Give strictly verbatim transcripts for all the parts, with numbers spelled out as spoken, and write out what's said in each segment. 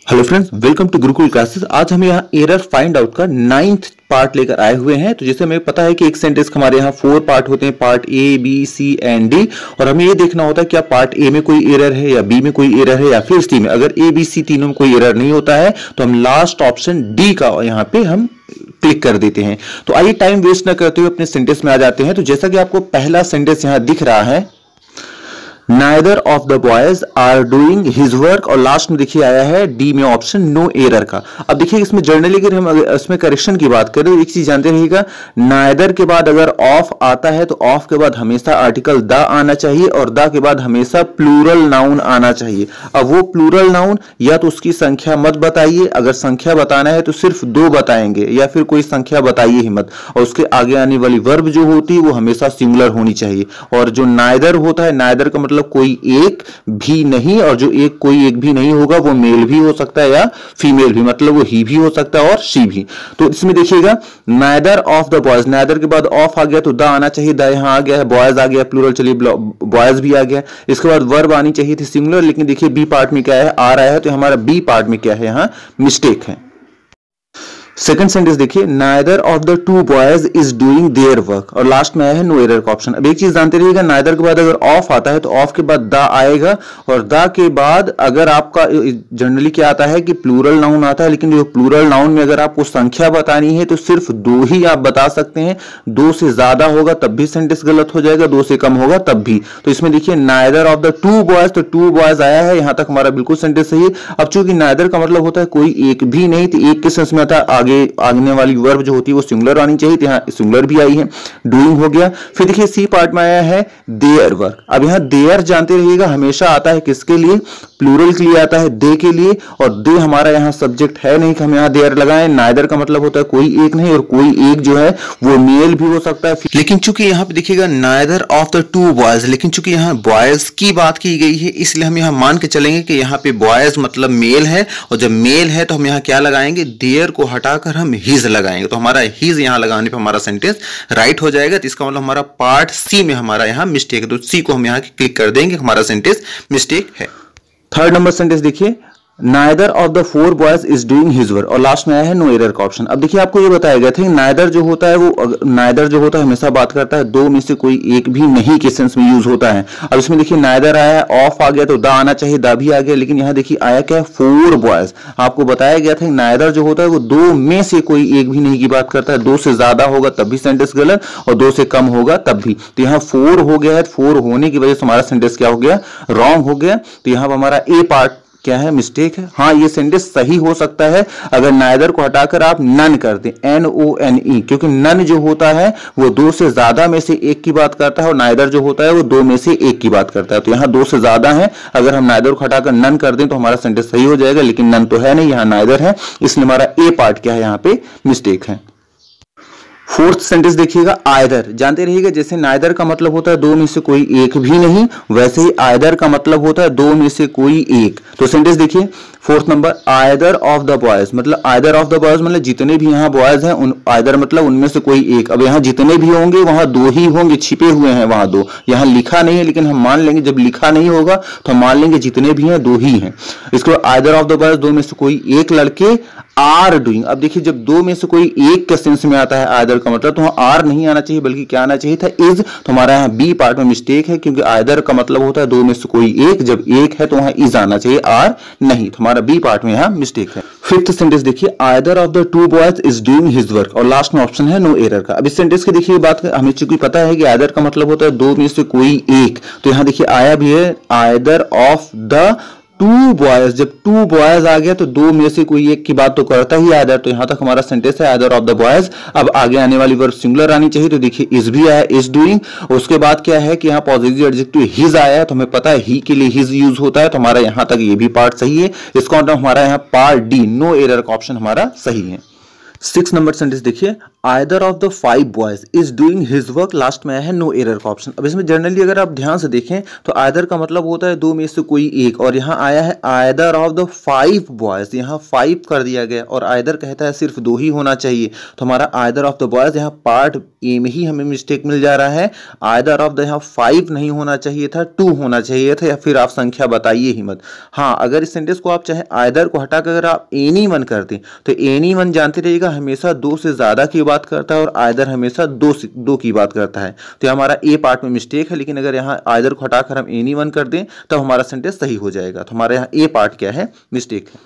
Hello friends, welcome to Gurukul classes. आज हम यहाँ एरर फाइंड आउट का नाइन्थ पार्ट लेकर आए हुए हैं। तो जैसे हमें पता है कि एक सेंटेंस हमारे यहाँ फोर पार्ट होते हैं, part A, B, C and D, और हमें ये देखना होता है क्या पार्ट ए में कोई एरर है या बी में कोई एरर है या फिर सी में। अगर ए, बी, सी तीनों में कोई एरर नहीं होता है तो हम लास्ट ऑप्शन डी का यहाँ पे हम क्लिक कर देते हैं। तो आइए टाइम वेस्ट ना करते हुए अपने सेंटेंस में आ जाते हैं। तो जैसा कि आपको पहला सेंटेंस यहाँ दिख रहा है, Neither of the boys are doing his work, और लास्ट में देखिए आया है डी में ऑप्शन नो एरर का। अब देखिए इसमें जर्नली अगर हम इसमें करेक्शन की बात करें तो एक चीज जानते रहिएगा, नाइदर के बाद अगर ऑफ आता है तो ऑफ के बाद हमेशा आर्टिकल द आना चाहिए और द के बाद हमेशा प्लूरल नाउन आना चाहिए। अब वो प्लूरल नाउन या तो उसकी संख्या मत बताइए, अगर संख्या बताना है तो सिर्फ दो बताएंगे या फिर कोई संख्या बताइए ही मत, और उसके आगे आने वाली वर्ब जो होती है वो हमेशा सिंगुलर होनी चाहिए। और जो नाइदर होता है, नाइदर का मतलब कोई एक भी नहीं, और जो एक कोई एक भी नहीं होगा वो मेल भी हो सकता है या फीमेल भी, मतलब वो ही भी हो सकता है और शी भी। तो इसमें देखिएगा neither of the boys, neither के बाद ऑफ आ गया तो द आना चाहिए, द यहां आ गया है, बॉयज आ गया प्लूरल, चलिए बॉयज भी आ गया। इसके बाद वर्ब आनी चाहिए थी सिंगुलर, लेकिन देखिए बी पार्ट में क्या है, आ रहा है, तो हमारा बी पार्ट में क्या है, यहां मिस्टेक है। सेकंड सेंटेंस देखिए, neither of the two boys is doing their work, और लास्ट में आया है नो एरर का ऑप्शन। अब एक चीज जानते रहिएगा, नाइदर के बाद अगर ऑफ आता है तो ऑफ के बाद द आएगा, और द के बाद अगर आपका जनरली क्या आता है कि प्लूरल नाउन आता है, लेकिन जो प्लूरल नाउन में अगर आपको संख्या बतानी है तो सिर्फ दो ही आप बता सकते हैं। दो से ज्यादा होगा तब भी सेंटेंस गलत हो जाएगा, दो से कम होगा तब भी। तो इसमें देखिए neither of the two boys, तो टू बॉयज आया है, यहां तक हमारा बिल्कुल सेंटेंस सही है। अब चूंकि नाइदर का मतलब होता है कोई एक भी नहीं, तो एक के सेंस में आता है आगने वाली वर्ब जो होती है वो सिंगुलर आनी चाहिए, तो यहाँ सिंगुलर भी आई है, डूइंग हो गया। फिर देखिए सी पार्ट में आया है देयर वर्क। अब यहाँ देयर जानते रहिएगा हमेशा आता है किसके लिए, प्लूरल के लिए आता है, दे के लिए, और दे हमारा यहाँ सब्जेक्ट है नहीं कि हम यहाँ देयर लगाएं। नाइदर का मतलब होता है कोई एक नहीं, और कोई एक जो है वो मेल भी हो सकता है। लेकिन चूंकि यहाँ पे देखिएगा neither of the two boys, लेकिन चूंकि यहाँ बॉयज की बात की गई है इसलिए हम यहाँ मान के चलेंगे कि यहाँ पे बॉयज मतलब मेल है, और जब मेल है तो हम यहाँ क्या लगाएंगे, देयर को हटाकर हम हिज लगाएंगे। तो हमारा हिज यहां लगाने पे हमारा सेंटेंस राइट हो जाएगा। तो इसका मतलब हमारा पार्ट सी में हमारा यहां मिस्टेक है, तो सी को हम यहां क्लिक कर देंगे, हमारा सेंटेंस मिस्टेक है। थर्ड नंबर सेंटेंस देखिए, neither of the four boys is doing his work, और लास्ट में आया है नो एरर का ऑप्शन। अब देखिए आपको ये बताया गया था नाइदर जो होता है वो नाइदर जो होता है हमेशा बात करता है दो में से कोई एक भी नहीं के सेंस में यूज होता है। अब इसमें देखिए नाइदर आया है, ऑफ आ गया तो द आना चाहिए, द भी आ गया, लेकिन यहाँ देखिए आया क्या है, फोर बॉयज। आपको बताया गया था नाइदर जो होता है वो दो में से कोई एक भी नहीं की बात करता है, दो से ज्यादा होगा तब भी सेंटेंस गलत, और दो से कम होगा तब भी। तो यहाँ फोर हो गया है, फोर होने की वजह से हमारा सेंटेंस क्या हो गया, रॉन्ग हो गया। तो यहाँ हमारा ए पार्ट क्या है, मिस्टेक है। हाँ, ये सेंटेंस सही हो सकता है अगर नाइदर को हटाकर आप नन कर दें, एन ओ एन ई, क्योंकि नन जो होता है वो दो से ज्यादा में से एक की बात करता है, और नाइदर जो होता है वो दो में से एक की बात करता है। तो यहाँ दो से ज्यादा है, अगर हम नाइदर को हटाकर नन कर दें तो हमारा सेंटेंस सही हो जाएगा, लेकिन नन तो है नहीं, यहाँ नाइदर है, इसलिए हमारा ए पार्ट क्या है, यहाँ पे मिस्टेक है। फोर्थ सेंटेंस देखिएगा, आयदर जानते रहिएगा, जैसे नाइदर का मतलब होता है दो में से कोई एक भी नहीं, वैसे ही आयदर का मतलब होता है दो में से कोई एक। तो सेंटेंस देखिए fourth number, either of the boys, मतलब आयदर ऑफ द बॉयज मतलब जितने भी यहाँ बॉयज हैं उन, आयदर मतलब उनमें से कोई एक। अब यहाँ जितने भी होंगे वहां दो ही होंगे, छिपे हुए हैं वहां दो, यहाँ लिखा नहीं है, लेकिन हम मान लेंगे जब लिखा नहीं होगा तो हम मान लेंगे जितने भी हैं दो ही हैं। इसको आयदर ऑफ द बॉयज, दो में से कोई एक लड़के आर डूइंग। अब देखिए जब दो में से कोई एक के सेंस में आता है आयदर का मतलब, तो वहां आर नहीं आना चाहिए बल्कि क्या आना चाहिए था, इज। तो हमारा यहाँ बी पार्ट में मिस्टेक है, क्योंकि आयदर का मतलब होता है दो में से कोई एक, जब एक है तो वहां इज आना चाहिए, आर नहीं। तो हमारा बी पार्ट में यहाँ मिस्टेक है। फिफ्थ सेंटेंस देखिए, either of the two boys is doing his work, और लास्ट में ऑप्शन है नो एरर का। अब इस सेंटेंस की देखिए बात हमें चूंकि पता है कि आयदर का मतलब होता है दो में से कोई एक, तो यहाँ देखिए आया भी है either of the two boys, जब टू बॉयज आ गया तो दो में से कोई एक की बात तो करता ही आयदर। तो यहां तक हमारा सेंटेंस है आयदर ऑफ द बॉयज। अब आगे आने वाली वर्ब सिंगुलर आनी चाहिए, तो देखिए इज भी आया, इज डूइंग। उसके बाद क्या है कि यहाँ पॉजिटिव एडजेक्टिव हिज आया है, तो हमें पता है ही के लिए हिज यूज होता है, तो हमारा यहां तक ये भी पार्ट सही है। इसका मतलब हमारा यहाँ पार्ट डी नो एरर का ऑप्शन हमारा सही है। सिक्स नंबर सेंटेंस देखिए, either of the five boys is doing his work, last में आया है नो एरर का ऑप्शन। अब इसमें जनरली अगर आप ध्यान से देखें तो आइदर का मतलब होता है दो में से कोई एक, और यहाँ आया है either of the five boys, यहाँ फाइव कर दिया गया और आइदर कहता है सिर्फ दो ही होना चाहिए। तो हमारा आइदर ऑफ द बॉयज यहाँ पार्ट ए में ही हमें मिस्टेक मिल जा रहा है। आइदर ऑफ द यहाँ फाइव नहीं होना चाहिए था, टू होना चाहिए था, या फिर आप संख्या बताइए ही मत। हाँ, अगर इस सेंटेंस को आप चाहे आइदर को हटाकर अगर आप एनी वन कर दें तो एनी वन जानते रहिएगा हमेशा दो से ज्यादा की बात करता है और आइदर हमेशा दो से दो की बात करता है। तो हमारा ए पार्ट में मिस्टेक है, लेकिन अगर यहाँ आइदर को हटाकर हम एनी वन कर दें तो हमारा सेंटेंस सही हो जाएगा। तो हमारे यहाँ ए पार्ट क्या है, मिस्टेक है।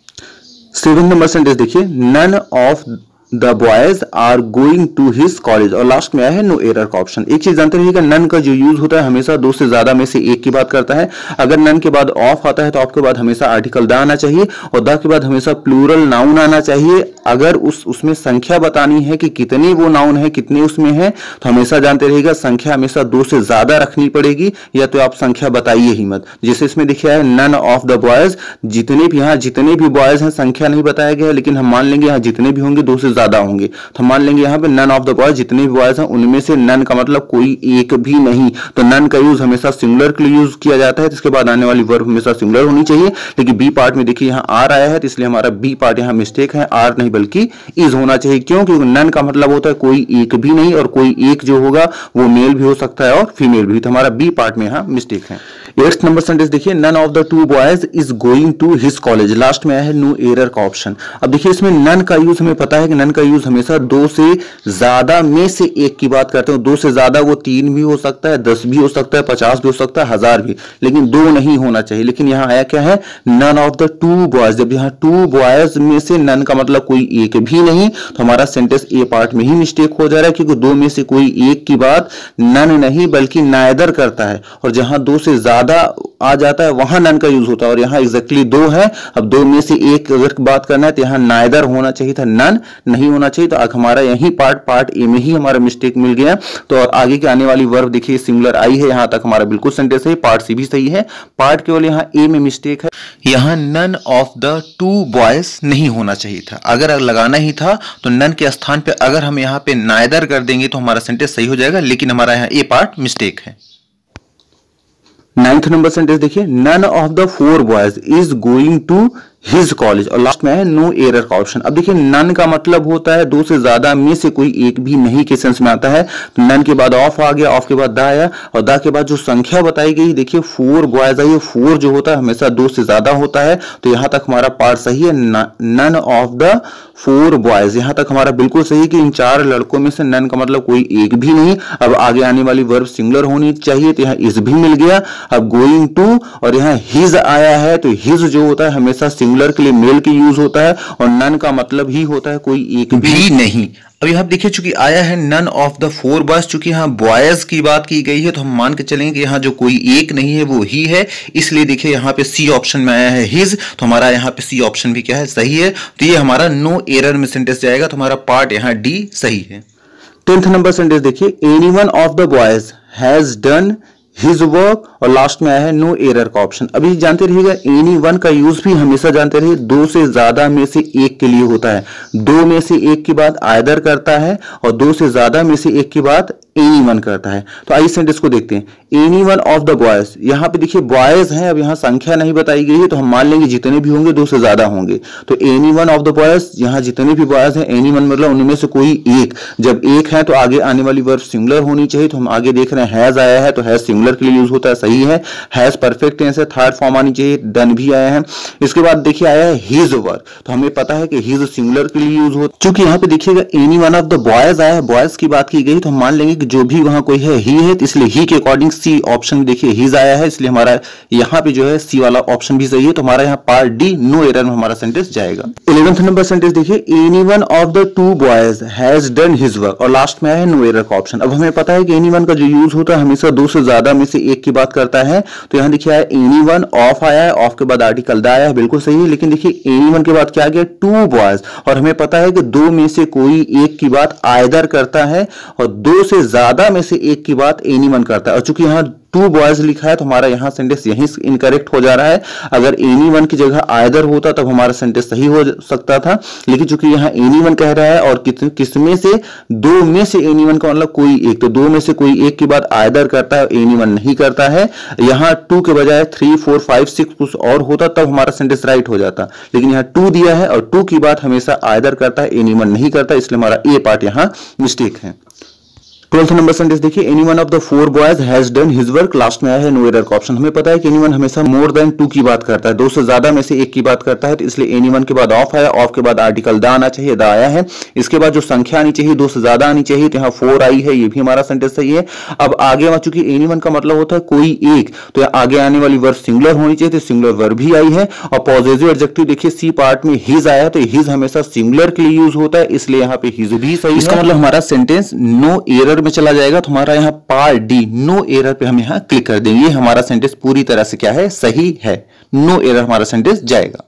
सेवन नंबर सेंटेंस देखिए, none of the boys are going to his college, और लास्ट में आया है नो एरर का ऑप्शन। एक चीज जानते रहिएगा, नन का जो यूज होता है हमेशा दो से ज्यादा में से एक की बात करता है। अगर नन के बाद ऑफ आता है तो ऑफ के बाद हमेशा आर्टिकल द आना चाहिए और द के बाद हमेशा प्लूरल नाउन आना चाहिए। अगर उस उसमें संख्या बतानी है कि कितने वो नाउन है, कितने उसमें है, तो हमेशा जानते रहिएगा संख्या हमेशा दो से ज्यादा रखनी पड़ेगी, या तो आप संख्या बताइए ही मत। जैसे इसमें देखिए है नन ऑफ द बॉयज, जितने भी यहाँ जितने भी बॉयज हैं संख्या नहीं बताया गया है, लेकिन हम मान लेंगे यहाँ जितने भी होंगे दो से ज्यादा होंगे। तो मान लेंगे यहाँ पे नन ऑफ द बॉयज, जितने भी बॉयज हैं उनमें से नन का मतलब कोई एक भी नहीं। तो नन का यूज हमेशा सिंगुलर के लिए यूज किया जाता है, इसके बाद आने वाली वर्ब हमेशा सिंगुलर होनी चाहिए। लेकिन बी पार्ट में देखिए यहाँ आर आया है, तो इसलिए हमारा बी पार्ट यहाँ मिस्टेक है, आर नहीं बल्कि इज होना चाहिए। क्यों? क्योंकि नन का मतलब होता है कोई एक भी नहीं, और कोई एक जो होगा वो मेल भी हो सकता है और फीमेल भी। तो हमारा बी पार्ट में यहाँ मिस्टेक है। एट्थ नंबर सेंटेंस देखिए, none of the two boys is going to his college, last में आया है नो एरर का ऑप्शन। अब देखिए इसमें नन का यूज हमें पता है कि नन का यूज हमेशा दो से ज्यादा में से एक की बात करते हैं। दो से ज्यादा वो तीन भी हो सकता है, दस भी हो सकता है, पचास भी हो सकता है, हजार भी, लेकिन दो नहीं होना चाहिए। लेकिन यहाँ आया क्या है, none of the two boys. जब यहाँ टू बॉयज में से नन का मतलब कोई एक भी नहीं, तो हमारा सेंटेंस ए पार्ट में ही मिस्टेक हो जा रहा है, क्योंकि दो में से कोई एक की बात नन नहीं बल्कि नाइदर करता है, और जहां दो से ज्यादा आ जाता है वहां नन का यूज होता है, और यहाँ एग्जैक्टली दो है। अब दो में से एक अगर बात करना है तो यहाँ नाइदर होना चाहिए था, नन नहीं होना चाहिए। तो हमारा यही पार्ट पार्ट ए में ही हमारा मिस्टेक मिल गया। तो और आगे के आने वाली वर्ब देखिए सिंगुलर आई है, यहां तक हमारा बिल्कुल सेंटेंस है, पार्ट सी भी सही है, पार्ट केवल यहाँ ए में मिस्टेक है। यहाँ none of the two boys नहीं होना चाहिए था, अगर लगाना ही था तो नन के स्थान पे अगर हम यहाँ पे नाइदर कर देंगे तो हमारा सेंटेंस सही हो जाएगा, लेकिन हमारा यहाँ ए पार्ट मिस्टेक है। नाइन्थ नंबर सेंटेंस देखिए, none of the four boys is going to his college, और लास्ट में है नो एरर का ऑप्शन। अब देखिए नन का मतलब होता है दो से ज्यादा में से कोई एक भी नहीं के सेंस में आता है। तो नन के बाद ऑफ आ गया, ऑफ के बाद द आया, और द के बाद जो संख्या बताई गई देखिए फोर बॉयज आई है। फोर जो होता है हमेशा दो से ज्यादा होता है, तो यहां तक हमारा पार्ट सही है, none of the four boys. यहां तक हमारा बिल्कुल सही कि इन चार लड़कों में से नन का मतलब कोई एक भी नहीं। अब आगे आने वाली वर्ब सिंगुलर होनी चाहिए, तो यहाँ इज भी मिल गया। अब गोइंग टू और यहाँ हिज आया है, तो हिज जो होता है हमेशा सिंगुलर के लिए मेल की यूज होता है, और नन का मतलब ही होता है कोई एक भी नहीं। अब यहाँ देखिए चूंकि आया है none of the four boys, चूंकि यहाँ बॉयज की बात की गई है तो हम मान के चलेंगे कि यहाँ जो कोई एक नहीं है वो ही है, इसलिए देखिए यहाँ पे सी ऑप्शन में आया है हिज, तो हमारा यहाँ पे सी ऑप्शन भी क्या है, सही है। तो ये हमारा नो एरर में सेंटेंस जाएगा, तो हमारा पार्ट यहाँ डी सही है। टेंथ नंबर सेंटेंस देखिए, anyone of the boys has done his work, और लास्ट में आया है नो एरर का ऑप्शन। अभी जानते रहिएगा एनी वन का यूज भी हमेशा जानते रहिए दो से ज्यादा में से एक के लिए होता है। दो में से एक की बात आइदर करता है और दो से ज्यादा में से एक की बात एनी वन करता है। तो आइए सेंटेंस को देखते हैं, any one of the boys. यहाँ पे देखिए बॉयज हैं, अब यहाँ संख्या नहीं बताई गई है, तो हम मान लेंगे जितने भी होंगे दो से ज्यादा होंगे। तो any one of the boys, यहाँ जितने भी बॉयज हैं, एनी वन मतलब उनमें से कोई एक। जब एक है तो आगे आने वाली वर्ब सिंगुलर होनी चाहिए, तो हम आगे देख रहे हैं हैज आया है, तो हैज सिंगुलर के लिए यूज होता है, सही है। हैज परफेक्ट टेंस है, थर्ड फॉर्म आनी चाहिए, डन भी आया है। इसके बाद देखिए आया है हिज वर्क, तो हमें पता है कि हिज सिंगुलर के लिए यूज होता है। चूंकि यहाँ पे देखिएगा any one of the boys आया है, बॉयज की बात की गई, तो हम मान लेंगे कि जो भी वहां कोई है ही है, तो इसलिए ही के अकॉर्डिंग सी ऑप्शन देखिए हिज आया है, इसलिए हमारा यहाँ पे जो है सी वाला ऑप्शन भी सही है। तो हमारा यहाँ पार्ट डी नो एरर में हमारा सेंटेंस जाएगा। इलेवेंथ नंबर सेंटेंस देखिए, any one of the two boys has done his work, और लास्ट में आया है नो एरर का ऑप्शन। अब हमें पता है कि एनी वन का जो यूज होता है हमेशा दो से ज्यादा में से एक की बात करता है, तो यहाँ देखिए एनी वन, ऑफ आया है, ऑफ के बाद आर्टिकल द आया है, बिल्कुल सही है। लेकिन देखिए एनी वन के बाद क्या आ गया, टू बॉयज, और हमें पता है कि दो में से कोई एक की बात आइदर करता है, और दो से ज्यादा में से एक की बात एनी वन करता है। और चूंकि यहाँ टू बॉयज लिखा है तो हमारा यहाँ सेंटेंस यहीं इनकरेक्ट हो जा रहा है। अगर एनी वन की जगह आइदर होता तब हमारा सेंटेंस सही हो सकता था, लेकिन चूंकि यहाँ एनी वन कह रहा है और किस किसमें से, दो में से एनी वन का मतलब कोई एक, तो दो में से कोई एक की बात आइदर करता है, एनी वन नहीं करता है। यहाँ टू के बजाय थ्री फोर फाइव सिक्स कुछ और होता तब हमारा सेंटेंस राइट हो जाता, लेकिन यहाँ टू दिया है और टू की बात हमेशा आइदर करता है, एनी वन नहीं करता, इसलिए हमारा ए पार्ट यहाँ मिस्टेक है। ट्वेल्थ नंबर सेंटेंस देखिए, any one of the four boys has done his work, last में आया है नो एरर का ऑप्शन। हमें पता है कि एनी वन हमेशा मोर देन टू की बात करता है, दो से ज्यादा में से एक की बात करता है, तो इसलिए एनी वन के बाद ऑफ आया, ऑफ के बाद आर्टिकल द आना चाहिए, द आया है। इसके बाद जो संख्या आनी चाहिए दो से ज्यादा आनी चाहिए, तो यहाँ फोर आई है, ये भी हमारा सेंटेंस सही है। अब आगे आ चुकी एनी वन का मतलब होता है कोई एक, तो यहाँ आगे आने वाली वर्ब सिंगुलर होनी चाहिए, तो सिंगुलर वर्ब भी आई है। और पॉजिटिव एडजेक्टिव देखिए सी पार्ट में हिज आया, तो हिज हमेशा सिंगुलर के लिए यूज होता है, इसलिए यहाँ पे हिज भी सही है। इसका मतलब हमारा सेंटेंस नो एरर में चला जाएगा, तो हमारा यहाँ पार्ट डी नो एरर पे हम यहाँ क्लिक कर देंगे, हमारा सेंटेंस पूरी तरह से क्या है, सही है, नो एरर हमारा सेंटेंस जाएगा।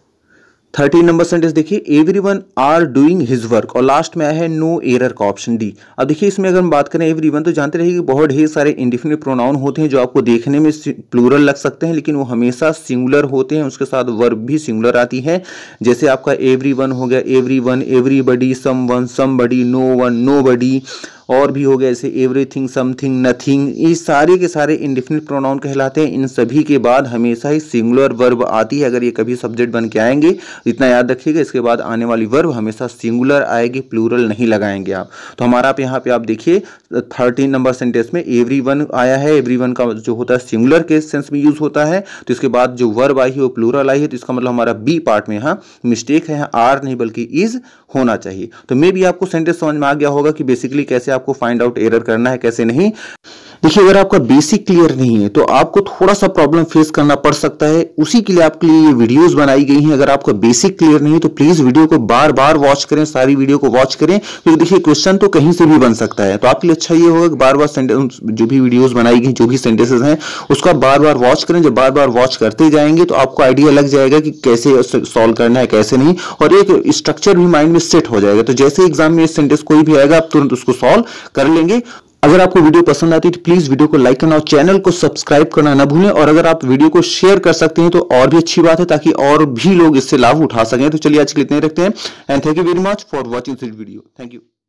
थर्टीन नंबर सेंटेंस देखिए, everyone are doing his work, और लास्ट में आया है नो एरर का ऑप्शन डी। अब देखिए इसमें अगर हम बात करें एवरीवन, तो जानते रहिए कि बहुत ढेर सारे इंडिफिनिट प्रोनाउन होते हैं जो आपको देखने में प्लूरल लग सकते हैं, लेकिन वो हमेशा सिंगुलर होते हैं, उसके साथ वर्ब भी सिंगुलर आती है। जैसे आपका एवरीवन हो गया, everyone, everybody, someone, somebody, no one, nobody, और भी हो गया जैसे एवरीथिंग, समथिंग, नथिंग, ये सारे के सारे इंडिफिनिट प्रोनाउन कहलाते हैं। इन सभी के बाद हमेशा ही सिंगुलर वर्ब आती है। अगर ये कभी सब्जेक्ट बन के आएंगे इतना याद रखिएगा, इसके बाद आने वाली वर्ब हमेशा सिंगुलर आएगी, प्लूरल नहीं लगाएंगे आप। तो हमारा आप यहाँ पे आप देखिए थर्टीन नंबर सेंटेंस में एवरीवन आया है, एवरीवन का जो होता है सिंगुलर के सेंस में यूज होता है, तो इसके बाद जो वर्ब आई है वो प्लूरल आई है, तो इसका मतलब हमारा बी पार्ट में यहाँ मिस्टेक है, यहाँ आर नहीं बल्कि इज होना चाहिए। तो मे भी आपको सेंटेंस समझ में आ गया होगा कि बेसिकली कैसे आपको फाइंड आउट एरर करना है, कैसे नहीं। देखिए अगर आपका बेसिक क्लियर नहीं है तो आपको थोड़ा सा प्रॉब्लम फेस करना पड़ सकता है, उसी के लिए आपके लिए ये वीडियोस बनाई गई हैं। अगर आपका बेसिक क्लियर नहीं है तो प्लीज वीडियो को बार बार वॉच करें, सारी वीडियो को वॉच करें, क्योंकि देखिए क्वेश्चन तो कहीं से भी बन सकता है। तो आपके लिए अच्छा ये होगा कि बार बार सेंटेंस जो भी वीडियोस बनाई गई, जो भी सेंटेंसेस हैं उसको आप बार बार वॉच करें। जब बार बार वॉच करते जाएंगे तो आपको आइडिया लग जाएगा कि कैसे सॉल्व करना है, कैसे नहीं, और एक स्ट्रक्चर भी माइंड में सेट हो जाएगा। तो जैसे एग्जाम में सेंटेंस कोई भी आएगा आप तुरंत उसको सॉल्व कर लेंगे। अगर आपको वीडियो पसंद आती है तो प्लीज वीडियो को लाइक करना और चैनल को सब्सक्राइब करना ना भूलें, और अगर आप वीडियो को शेयर कर सकते हैं तो और भी अच्छी बात है, ताकि और भी लोग इससे लाभ उठा सकें। तो चलिए आज के लिए इतने रखते हैं, and thank you very much for watching this video. Thank you.